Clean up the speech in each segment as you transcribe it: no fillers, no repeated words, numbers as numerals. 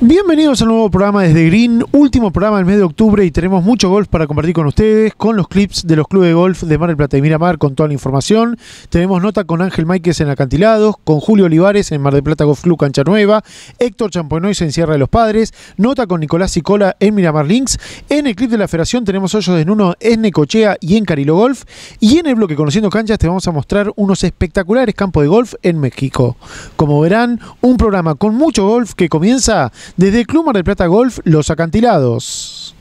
Bienvenidos al nuevo programa Desde Green, último programa del mes de octubre y tenemos mucho golf para compartir con ustedes, con los clips de los clubes de golf de Mar del Plata y Miramar con toda la información. Tenemos nota con Ángel Máiquez en Acantilados, con Julio Olivares en Mar del Plata Golf Club Cancha Nueva, Héctor Champonois en Sierra de los Padres, nota con Nicolás Sicola en Miramar Links. En el clip de la Federación tenemos hoyos desnudos en Necochea y en Carilo Golf. Y en el bloque Conociendo Canchas te vamos a mostrar unos espectaculares campos de golf en México. Como verán, un programa con mucho golf que comienza desde el Club Mar del Plata Golf Los Acantilados.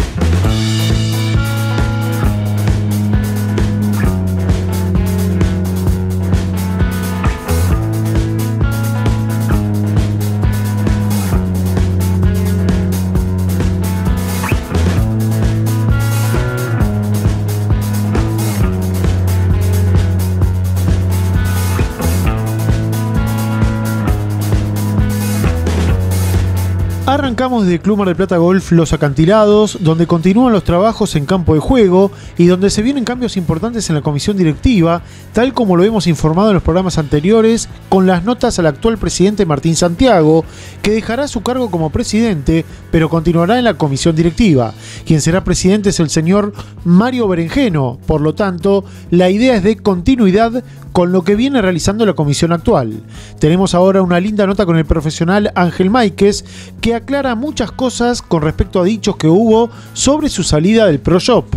Arrancamos de Club Mar del Plata Golf Los Acantilados, donde continúan los trabajos en campo de juego y donde se vienen cambios importantes en la comisión directiva, tal como lo hemos informado en los programas anteriores, con las notas al actual presidente Martín Santiago, que dejará su cargo como presidente, pero continuará en la comisión directiva. Quien será presidente es el señor Mario Berenjeno, por lo tanto, la idea es de continuidad con lo que viene realizando la comisión actual. Tenemos ahora una linda nota con el profesional Ángel Máiquez, que aclara muchas cosas con respecto a dichos que hubo sobre su salida del Pro Shop.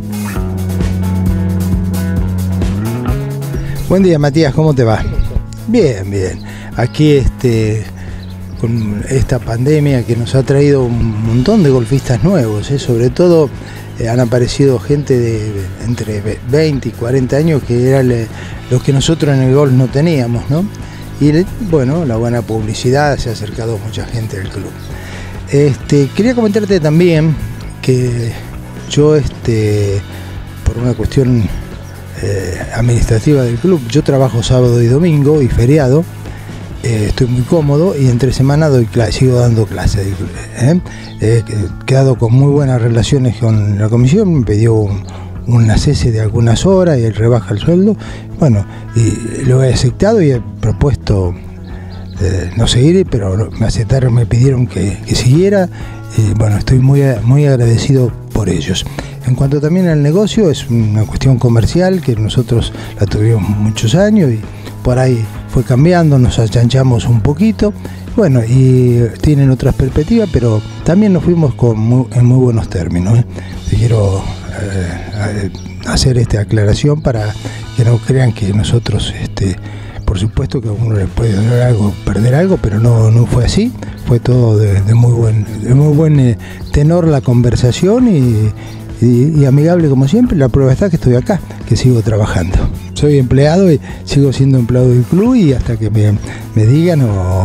Buen día, Matías, ¿cómo te va? Bien, bien. Aquí con esta pandemia que nos ha traído un montón de golfistas nuevos, sobre todo han aparecido gente de entre 20 y 40 años que eran los que nosotros en el golf no teníamos, ¿no? Y bueno, la buena publicidad, se ha acercado mucha gente al club. Quería comentarte también que yo, por una cuestión administrativa del club, yo trabajo sábado y domingo y feriado, estoy muy cómodo y entre semana sigo dando clases. He quedado con muy buenas relaciones con la comisión, me pidió una cese de algunas horas y él rebaja el sueldo. Bueno, y lo he aceptado y he propuesto no seguir, pero me aceptaron, me pidieron que siguiera y bueno, estoy muy agradecido por ellos. En cuanto también al negocio, es una cuestión comercial que nosotros la tuvimos muchos años y por ahí fue cambiando, nos achanchamos un poquito, bueno, y tienen otras perspectivas, pero también nos fuimos en muy buenos términos. Quiero hacer esta aclaración para que no crean que nosotros, por supuesto que a uno le puede doler algo, perder algo, pero no fue así, fue todo de muy buen tenor la conversación y amigable como siempre. La prueba está que estoy acá, que sigo trabajando. Soy empleado y sigo siendo empleado del club y hasta que me digan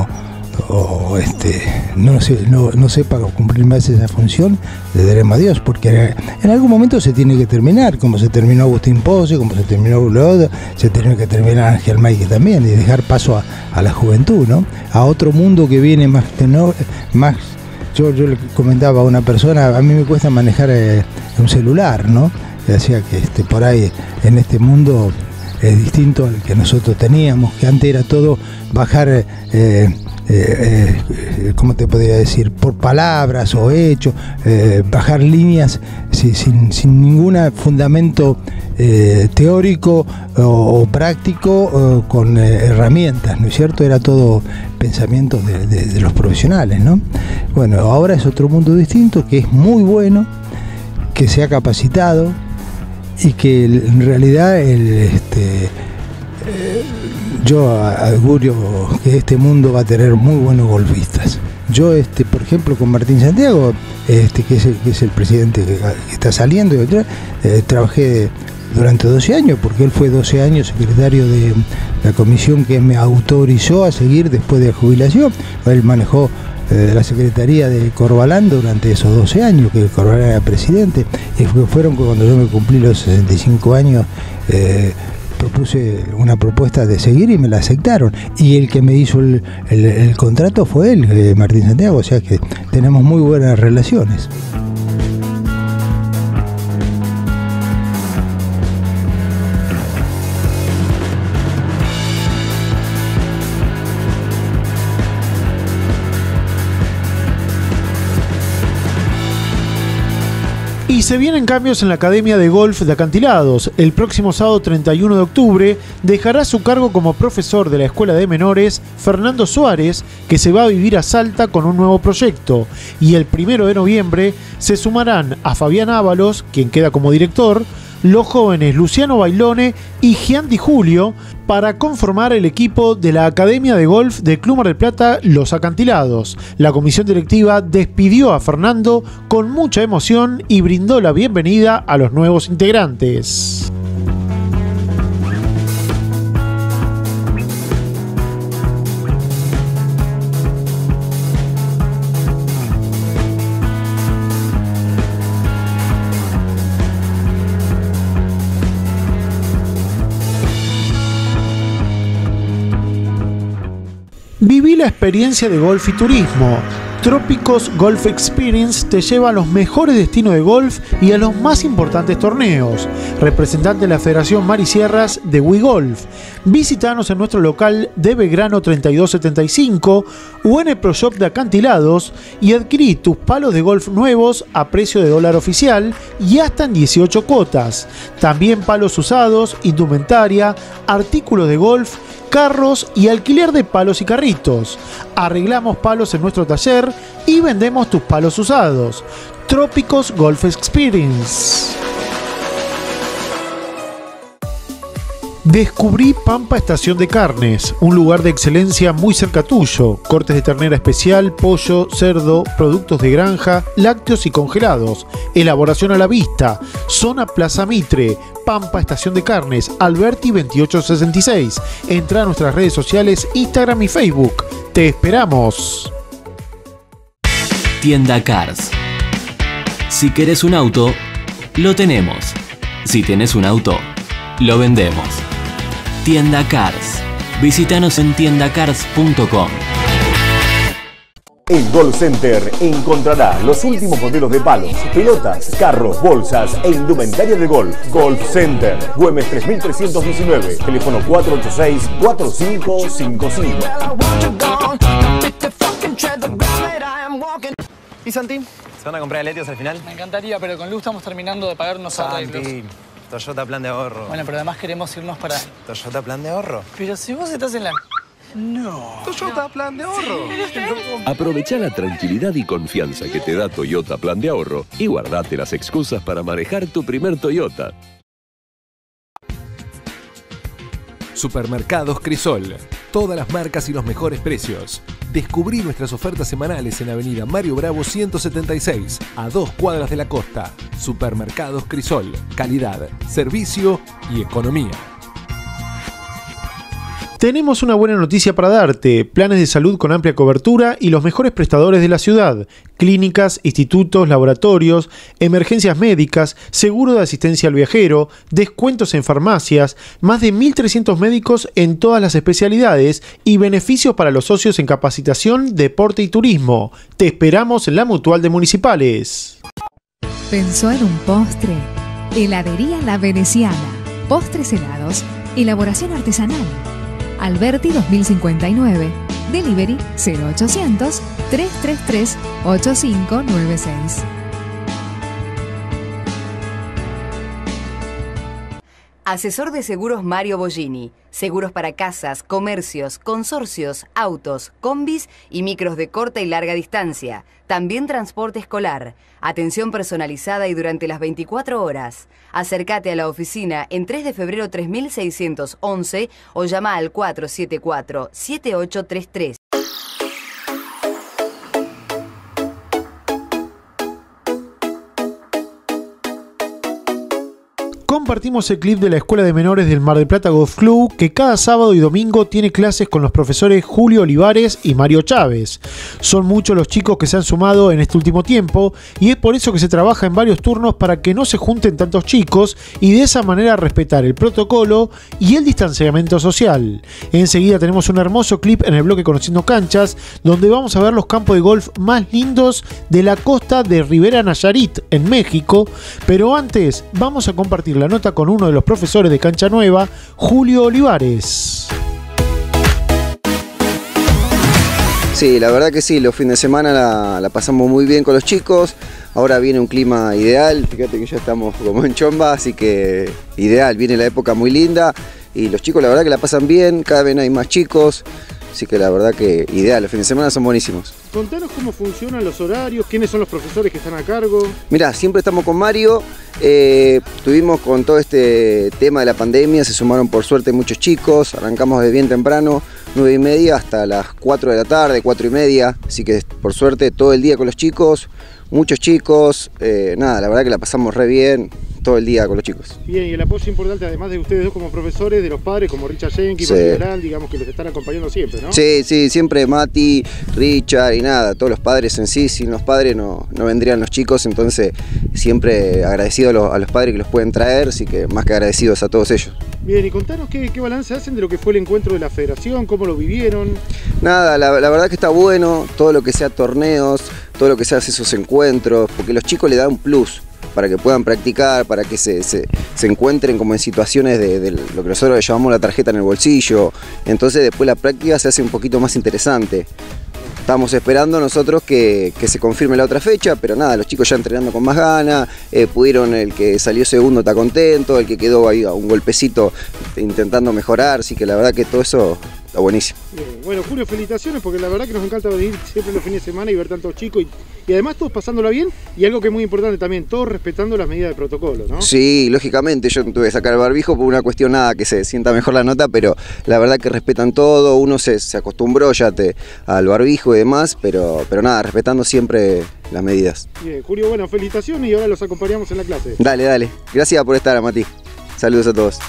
no sepa cumplir más esa función, le daremos adiós, porque en algún momento se tiene que terminar, como se terminó Agustín Pose, como se terminó Blood, se tiene que terminar Ángel Máiquez también, y dejar paso a la juventud, ¿no? A otro mundo que viene más. Yo le comentaba a una persona, a mí me cuesta manejar un celular, ¿no? Decía que por ahí en este mundo es distinto al que nosotros teníamos, que antes era todo bajar, ¿cómo te podría decir? Por palabras o hechos, bajar líneas sin ningún fundamento teórico o práctico, con herramientas, ¿no es cierto? Era todo pensamientos de los profesionales, ¿no? Bueno, ahora es otro mundo distinto, que es muy bueno, que se ha capacitado y que en realidad yo augurio que este mundo va a tener muy buenos golfistas. Yo, por ejemplo, con Martín Santiago, que es el presidente que está saliendo, trabajé durante 12 años, porque él fue 12 años secretario de la comisión que me autorizó a seguir después de la jubilación. Él manejó la secretaría de Corbalán durante esos 12 años, que Corbalán era presidente, y fueron cuando yo me cumplí los 65 años, propuse una propuesta de seguir y me la aceptaron, y el que me hizo el contrato fue él, Martín Santiago, o sea que tenemos muy buenas relaciones. Y se vienen cambios en la Academia de Golf de Acantilados. El próximo sábado 31 de octubre dejará su cargo como profesor de la Escuela de Menores Fernando Suárez, que se va a vivir a Salta con un nuevo proyecto. Y el 1 de noviembre se sumarán a Fabián Ábalos, quien queda como director, los jóvenes Luciano Bailone y Gian Di Julio para conformar el equipo de la Academia de Golf del Club Mar del Plata Los Acantilados. La comisión directiva despidió a Fernando con mucha emoción y brindó la bienvenida a los nuevos integrantes. Viví la experiencia de golf y turismo. Trópicos Golf Experience te lleva a los mejores destinos de golf y a los más importantes torneos. Representante de la Federación Mar y Sierras de WeGolf. Visítanos en nuestro local de Belgrano 3275 o en el Pro Shop de Acantilados y adquirí tus palos de golf nuevos a precio de dólar oficial y hasta en 18 cuotas. También palos usados, indumentaria, artículos de golf, carros y alquiler de palos y carritos. Arreglamos palos en nuestro taller y vendemos tus palos usados. Trópicos Golf Experience. Descubrí Pampa Estación de Carnes, un lugar de excelencia muy cerca tuyo. Cortes de ternera especial, pollo, cerdo, productos de granja, lácteos y congelados. Elaboración a la vista. Zona Plaza Mitre. Pampa Estación de Carnes, Alberti 2866. Entra a nuestras redes sociales, Instagram y Facebook. ¡Te esperamos! Tienda Cars. Si querés un auto, lo tenemos. Si tenés un auto, lo vendemos. Tienda Cars. Visítanos en tiendacars.com. En Golf Center encontrará los últimos modelos de palos, pelotas, carros, bolsas e indumentaria de golf. Golf Center, Güemes 3319, teléfono 486-4555. ¿Y Santi? ¿Se van a comprar Letios al final? Me encantaría, pero con Lu estamos terminando de pagar unos arreglos. Santi, Toyota Plan de Ahorro. Bueno, pero además queremos irnos para... ¿Toyota Plan de Ahorro? Pero si vos estás en la... No. ¿Toyota Plan de Ahorro? Aprovecha la tranquilidad y confianza que te da Toyota Plan de Ahorro y guardate las excusas para manejar tu primer Toyota. Supermercados Crisol. Todas las marcas y los mejores precios. Descubrí nuestras ofertas semanales en Avenida Mario Bravo 176, a 2 cuadras de la costa. Supermercados Crisol. Calidad, servicio y economía. Tenemos una buena noticia para darte: planes de salud con amplia cobertura y los mejores prestadores de la ciudad. Clínicas, institutos, laboratorios, emergencias médicas, seguro de asistencia al viajero, descuentos en farmacias, más de 1.300 médicos en todas las especialidades y beneficios para los socios en capacitación, deporte y turismo. Te esperamos en la Mutual de Municipales. ¿Pensó en un postre? Heladería La Veneciana. Postres helados. Elaboración artesanal. Alberti 2059. Delivery 0800 333 8596. Asesor de seguros Mario Bollini. Seguros para casas, comercios, consorcios, autos, combis y micros de corta y larga distancia. También transporte escolar. Atención personalizada y durante las 24 horas. Acércate a la oficina en 3 de febrero 3611 o llama al 474-7833. Compartimos el clip de la Escuela de Menores del Mar del Plata Golf Club, que cada sábado y domingo tiene clases con los profesores Julio Olivares y Mario Chávez. Son muchos los chicos que se han sumado en este último tiempo y es por eso que se trabaja en varios turnos para que no se junten tantos chicos y de esa manera respetar el protocolo y el distanciamiento social. Enseguida tenemos un hermoso clip en el bloque Conociendo Canchas, donde vamos a ver los campos de golf más lindos de la costa de Rivera Nayarit, en México, pero antes vamos a compartir la nota con uno de los profesores de Cancha Nueva, Julio Olivares. Sí, la verdad que sí, los fines de semana la pasamos muy bien con los chicos. Ahora viene un clima ideal, fíjate que ya estamos como en chomba, así que ideal, viene la época muy linda y los chicos la verdad que la pasan bien, cada vez hay más chicos, así que la verdad que ideal, los fines de semana son buenísimos. Contanos cómo funcionan los horarios, quiénes son los profesores que están a cargo. Mirá, siempre estamos con Mario, tuvimos con todo este tema de la pandemia, se sumaron por suerte muchos chicos, arrancamos de bien temprano, 9:30 hasta las 4 de la tarde, 4:30, así que por suerte todo el día con los chicos, muchos chicos, nada, la verdad que la pasamos re bien todo el día con los chicos. Bien, y el apoyo importante además de ustedes dos como profesores, de los padres como Richard Jenkins, Sí. Mati Galán, digamos que los están acompañando siempre, ¿no? Sí, sí, siempre Mati, Richard y nada, todos los padres en sí, sin los padres no vendrían los chicos, entonces siempre agradecido a los padres que los pueden traer, así que más que agradecidos a todos ellos. Bien, y contanos qué balance hacen de lo que fue el encuentro de la federación, cómo lo vivieron. Nada, la verdad que está bueno, todo lo que sea torneos, todo lo que sea esos encuentros, porque los chicos le dan un plus para que puedan practicar, para que se encuentren como en situaciones de lo que nosotros le llamamos la tarjeta en el bolsillo, entonces después la práctica se hace un poquito más interesante. Estamos esperando nosotros que se confirme la otra fecha, pero nada, los chicos ya entrenando con más ganas, pudieron, el que salió segundo está contento, el que quedó ahí a un golpecito intentando mejorar, así que la verdad que todo eso está buenísimo. Bien. Bueno, Julio, felicitaciones porque la verdad que nos encanta venir siempre los fines de semana y ver tantos chicos y además todos pasándola bien y algo que es muy importante también, todos respetando las medidas de protocolo, ¿no? Sí, lógicamente, yo tuve que sacar el barbijo por una cuestión nada, que se sienta mejor la nota, pero la verdad que respetan todo, uno se acostumbró ya al barbijo y demás, pero nada, respetando siempre las medidas. Bien, Julio, bueno, felicitaciones y ahora los acompañamos en la clase. Dale, gracias por estar, Mati. Saludos a todos.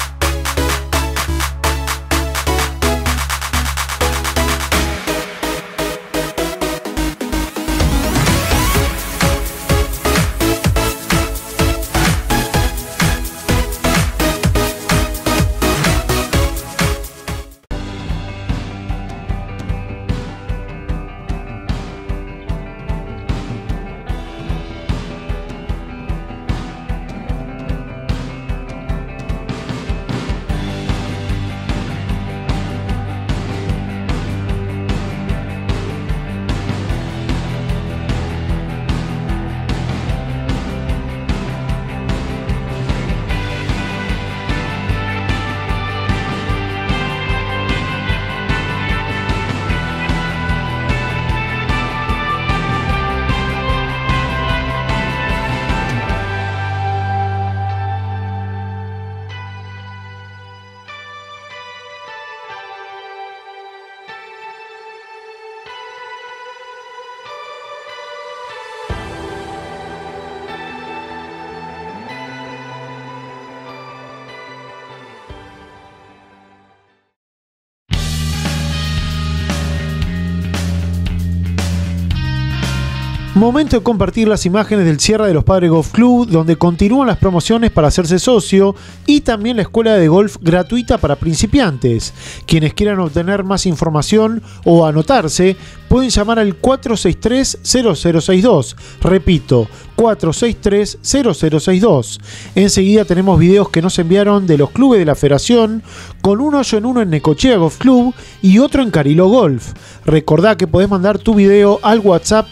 Momento de compartir las imágenes del cierre de los Padres Golf Club, donde continúan las promociones para hacerse socio y también la escuela de golf gratuita para principiantes. Quienes quieran obtener más información o anotarse, pueden llamar al 463-0062. Repito, 463-0062. Enseguida tenemos videos que nos enviaron de los clubes de la federación, con un hoyo en uno en Necochea Golf Club y otro en Cariló Golf. Recordá que podés mandar tu video al WhatsApp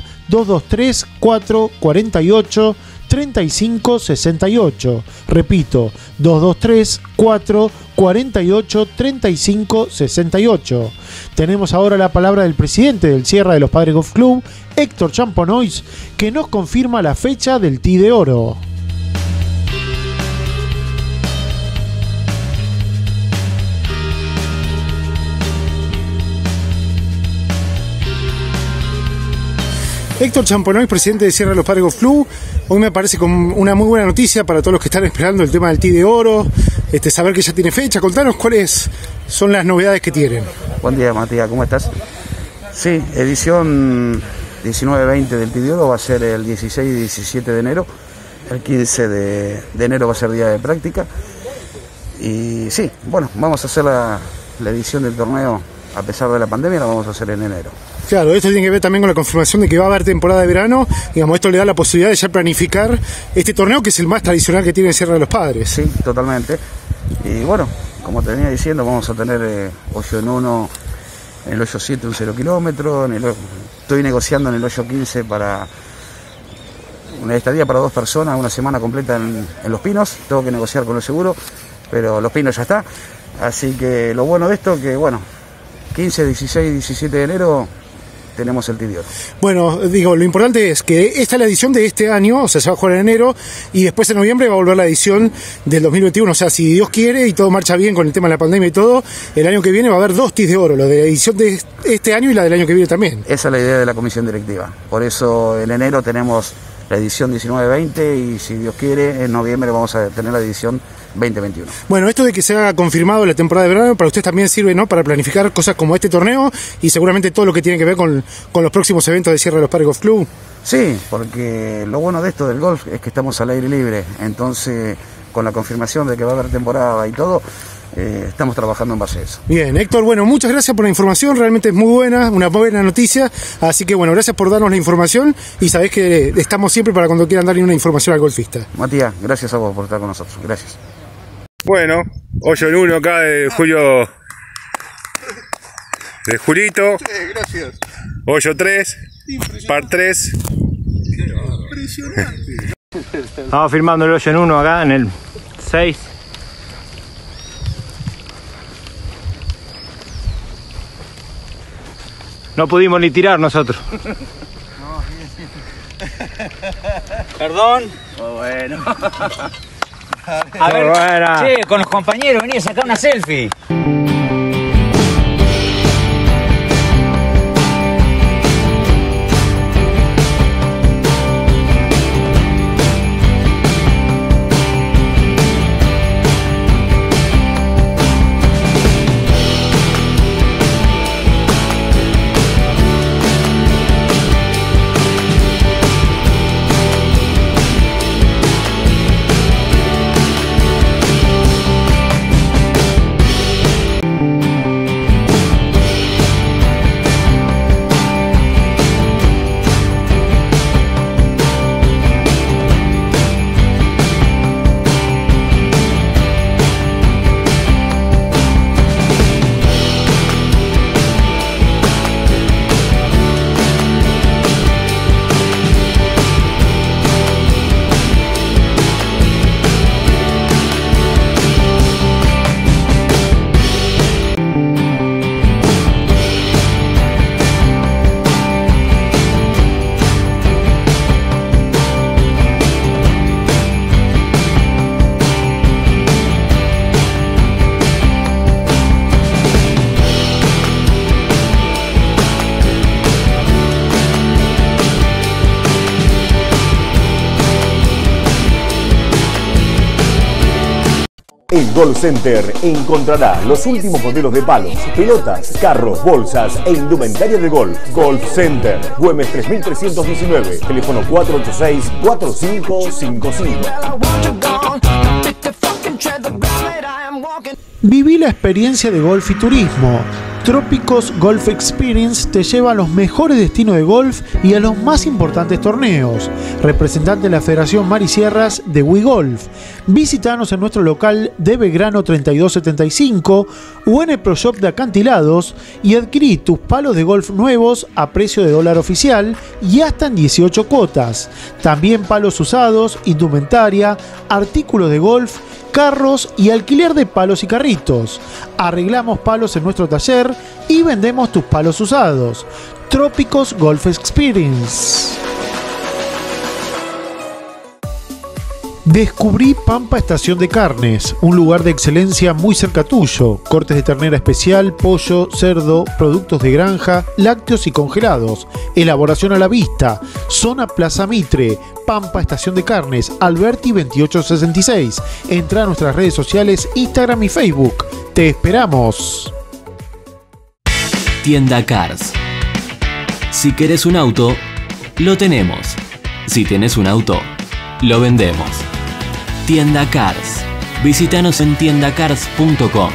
223-448-3568. Repito, 223-448-3568. Tenemos ahora la palabra del presidente del cierre de los Padres Golf Club, Héctor Champonois, que nos confirma la fecha del Tee de Oro. Héctor Champonois, presidente de Cierre de los Padres Golf Club. Hoy me parece como una muy buena noticia para todos los que están esperando el tema del Tee de Oro, saber que ya tiene fecha. Contanos cuáles son las novedades que tienen. Buen día, Matías, ¿cómo estás? Sí, edición 19-20 del Tee de Oro va a ser el 16 y 17 de enero. El 15 de enero va a ser día de práctica. Y sí, bueno, vamos a hacer la edición del torneo, a pesar de la pandemia, la vamos a hacer en enero. Claro, esto tiene que ver también con la confirmación de que va a haber temporada de verano. Digamos, esto le da la posibilidad de ya planificar este torneo, que es el más tradicional que tiene el Cierre de los Padres. Sí, totalmente. Y bueno, como te venía diciendo, vamos a tener hoyo en uno En el hoyo 7 un 0 kilómetro, estoy negociando en el hoyo 15 para una estadía para 2 personas, una semana completa en Los Pinos. Tengo que negociar con el seguro, pero Los Pinos ya está. Así que lo bueno de esto que, bueno, 15, 16, 17 de enero tenemos el TD Oro. Bueno, digo, lo importante es que esta es la edición de este año, o sea, se va a jugar en enero, y después en noviembre va a volver la edición del 2021. O sea, si Dios quiere y todo marcha bien con el tema de la pandemia y todo, el año que viene va a haber 2 TIs de oro, la de la edición de este año y la del año que viene también. Esa es la idea de la comisión directiva. Por eso en enero tenemos la edición 19-20 y si Dios quiere, en noviembre vamos a tener la edición 2021. Bueno, esto de que se haya confirmado la temporada de verano para usted también sirve, ¿no?, para planificar cosas como este torneo y seguramente todo lo que tiene que ver con los próximos eventos de Sierra de los Padres Golf Club. Sí, porque lo bueno de esto del golf es que estamos al aire libre, entonces con la confirmación de que va a haber temporada y todo, estamos trabajando en base a eso. Bien, Héctor, bueno, muchas gracias por la información, realmente es muy buena, una buena noticia, así que bueno, gracias por darnos la información y sabés que estamos siempre para cuando quieran darle una información al golfista. Matías, gracias a vos por estar con nosotros, gracias. Bueno, hoyo en 1 acá de Julito. Gracias. Hoyo 3, par 3. Impresionante. Estamos firmando el hoyo en 1 acá en el 6. No pudimos ni tirar nosotros. Perdón. Oh, bueno. A ver, buena. che, con los compañeros, vení a sacar una selfie. En Golf Center encontrará los últimos modelos de palos, pelotas, carros, bolsas e indumentaria de golf. Golf Center, Güemes 3319, teléfono 486-4555. Viví la experiencia de golf y turismo. Trópicos Golf Experience te lleva a los mejores destinos de golf y a los más importantes torneos. Representante de la Federación Mar y Sierras de WeGolf. Visítanos en nuestro local de Belgrano 3275 o en el Pro Shop de Acantilados y adquirí tus palos de golf nuevos a precio de dólar oficial y hasta en 18 cuotas. También palos usados, indumentaria, artículos de golf, carros y alquiler de palos y carritos. Arreglamos palos en nuestro taller y vendemos tus palos usados. Trópicos Golf Experience. Descubrí Pampa Estación de Carnes, un lugar de excelencia muy cerca tuyo. Cortes de ternera especial, pollo, cerdo, productos de granja, lácteos y congelados. Elaboración a la vista. Zona Plaza Mitre. Pampa Estación de Carnes, Alberti 2866. Entra a nuestras redes sociales, Instagram y Facebook. Te esperamos. Tienda Cars. Si querés un auto, lo tenemos. Si tenés un auto, lo vendemos. Tienda Cars. Visítanos en tiendacars.com.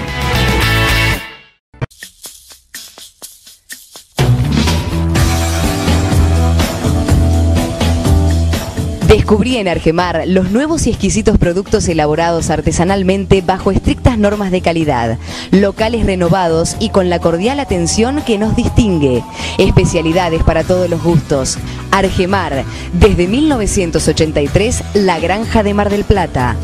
Descubrí en Argemar los nuevos y exquisitos productos elaborados artesanalmente bajo estrictas normas de calidad, locales renovados y con la cordial atención que nos distingue. Especialidades para todos los gustos. Argemar, desde 1983, La Granja de Mar del Plata.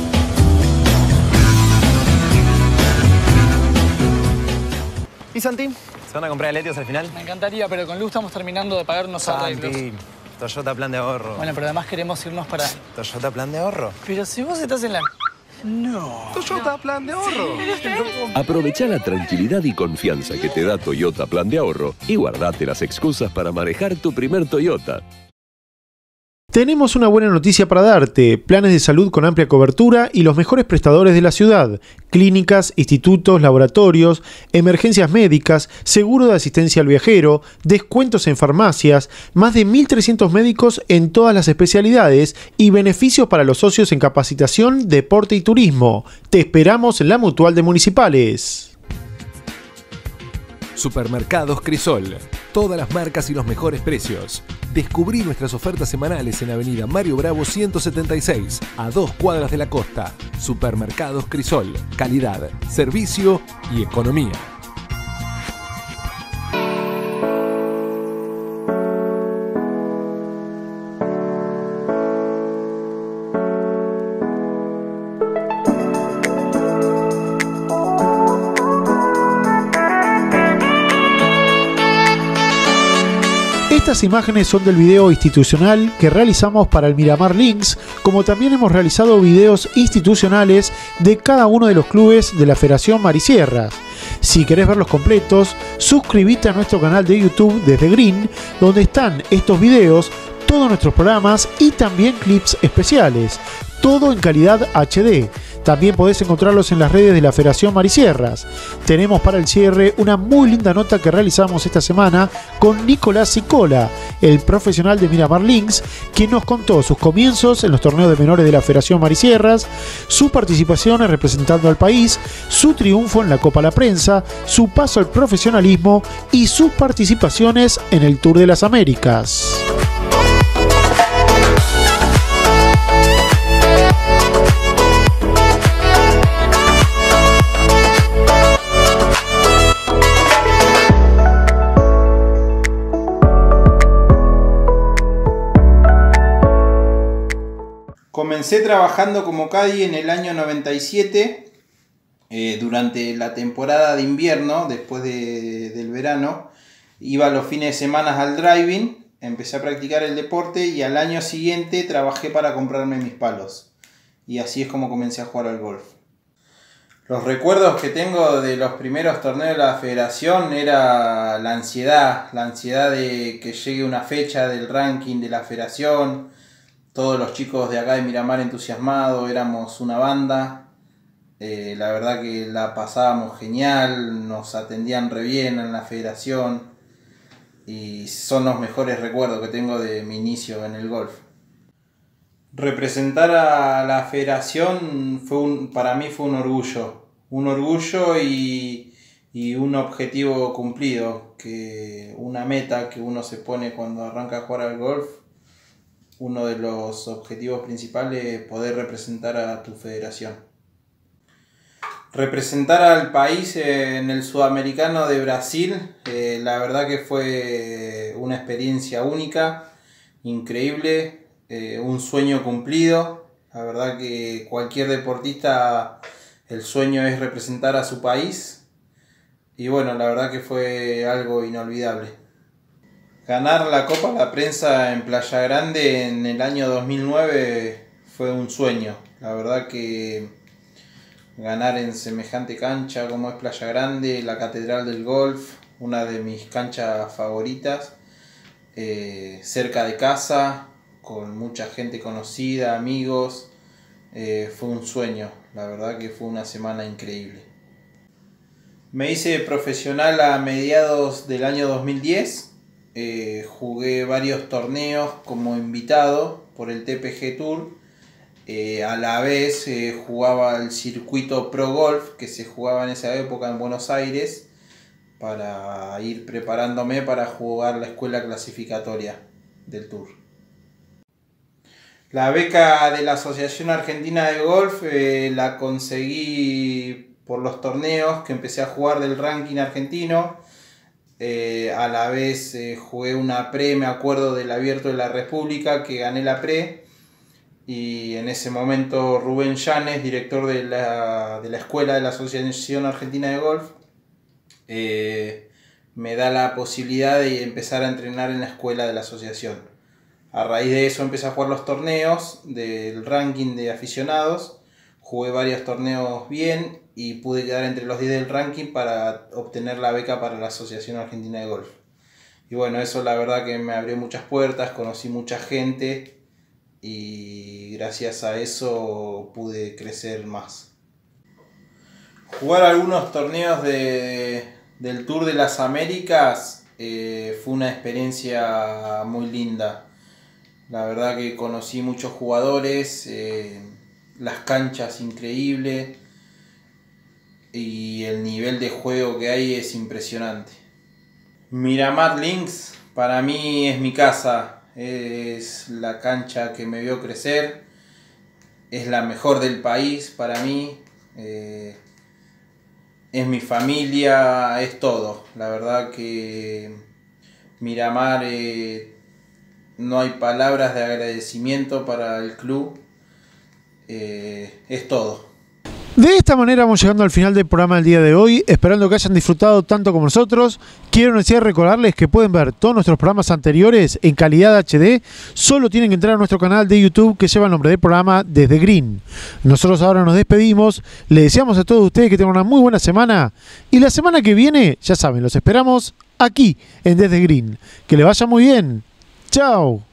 ¿Y Santi? ¿Se van a comprar Letios al final? Me encantaría, pero con Lu estamos terminando de pagar unos arreglos. Santi, Toyota plan de ahorro. Bueno, pero además queremos irnos para... ¿Toyota plan de ahorro? Pero si vos estás en la... No. Toyota plan de ahorro. Aprovechá la tranquilidad y confianza que te da Toyota Plan de Ahorro y guardate las excusas para manejar tu primer Toyota. Tenemos una buena noticia para darte: planes de salud con amplia cobertura y los mejores prestadores de la ciudad, clínicas, institutos, laboratorios, emergencias médicas, seguro de asistencia al viajero, descuentos en farmacias, más de 1.300 médicos en todas las especialidades y beneficios para los socios en capacitación, deporte y turismo. Te esperamos en la Mutual de Municipales. Supermercados Crisol. Todas las marcas y los mejores precios. Descubrí nuestras ofertas semanales en Avenida Mario Bravo 176, a 2 cuadras de la costa. Supermercados Crisol. Calidad, servicio y economía. Estas imágenes son del video institucional que realizamos para el Miramar Links, como también hemos realizado videos institucionales de cada uno de los clubes de la Federación Marisierras. Si querés verlos completos, suscríbete a nuestro canal de YouTube desde Green, donde están estos videos, todos nuestros programas y también clips especiales, todo en calidad HD. También podés encontrarlos en las redes de la Federación Marisierras. Tenemos para el cierre una muy linda nota que realizamos esta semana con Nicolás Sicola, el profesional de Miramar Links, quien nos contó sus comienzos en los torneos de menores de la Federación Marisierras, su participación representando al país, su triunfo en la Copa La Prensa, su paso al profesionalismo y sus participaciones en el Tour de las Américas. Comencé trabajando como caddy en el año 97, durante la temporada de invierno, después del verano. Iba los fines de semana al driving, empecé a practicar el deporte y al año siguiente trabajé para comprarme mis palos. Y así es como comencé a jugar al golf. Los recuerdos que tengo de los primeros torneos de la federación era la ansiedad de que llegue una fecha del ranking de la federación. Todos los chicos de acá de Miramar entusiasmados, éramos una banda. La verdad que la pasábamos genial, nos atendían re bien en la federación y son los mejores recuerdos que tengo de mi inicio en el golf. Representar a la federación para mí fue un orgullo y un objetivo cumplido, una meta que uno se pone cuando arranca a jugar al golf. Uno de los objetivos principales es poder representar a tu federación. Representar al país en el Sudamericano de Brasil, la verdad que fue una experiencia única, increíble, un sueño cumplido. La verdad que cualquier deportista, el sueño es representar a su país. Y bueno, la verdad que fue algo inolvidable. Ganar la Copa La Prensa en Playa Grande en el año 2009 fue un sueño. La verdad que ganar en semejante cancha como es Playa Grande, la Catedral del Golf, una de mis canchas favoritas, cerca de casa, con mucha gente conocida, amigos, fue un sueño. La verdad que fue una semana increíble. Me hice profesional a mediados del año 2010. Jugué varios torneos como invitado por el TPG Tour. A la vez jugaba el circuito Pro Golf que se jugaba en esa época en Buenos Aires, para ir preparándome para jugar la escuela clasificatoria del Tour. La beca de la Asociación Argentina de Golf la conseguí por los torneos que empecé a jugar del ranking argentino. A la vez jugué una pre, me acuerdo del Abierto de la República, que gané la pre. Y en ese momento Rubén Llanes, director de la escuela de la Asociación Argentina de Golf, me da la posibilidad de empezar a entrenar en la escuela de la asociación. A raíz de eso empecé a jugar los torneos del ranking de aficionados, jugué varios torneos bien y pude quedar entre los 10 del ranking para obtener la beca para la Asociación Argentina de Golf. Y bueno, eso la verdad que me abrió muchas puertas, conocí mucha gente y gracias a eso pude crecer más. Jugar algunos torneos del Tour de las Américas fue una experiencia muy linda. La verdad que conocí muchos jugadores, las canchas increíbles y el nivel de juego que hay es impresionante. Miramar Links para mí es mi casa, es la cancha que me vio crecer, es la mejor del país para mí, es mi familia, es todo. La verdad que Miramar... no hay palabras de agradecimiento para el club, es todo. De esta manera vamos llegando al final del programa del día de hoy, esperando que hayan disfrutado tanto como nosotros. Quiero recordarles que pueden ver todos nuestros programas anteriores en calidad HD, solo tienen que entrar a nuestro canal de YouTube que lleva el nombre del programa Desde Green. Nosotros ahora nos despedimos, les deseamos a todos ustedes que tengan una muy buena semana y la semana que viene, ya saben, los esperamos aquí en Desde Green. Que les vaya muy bien. Chao.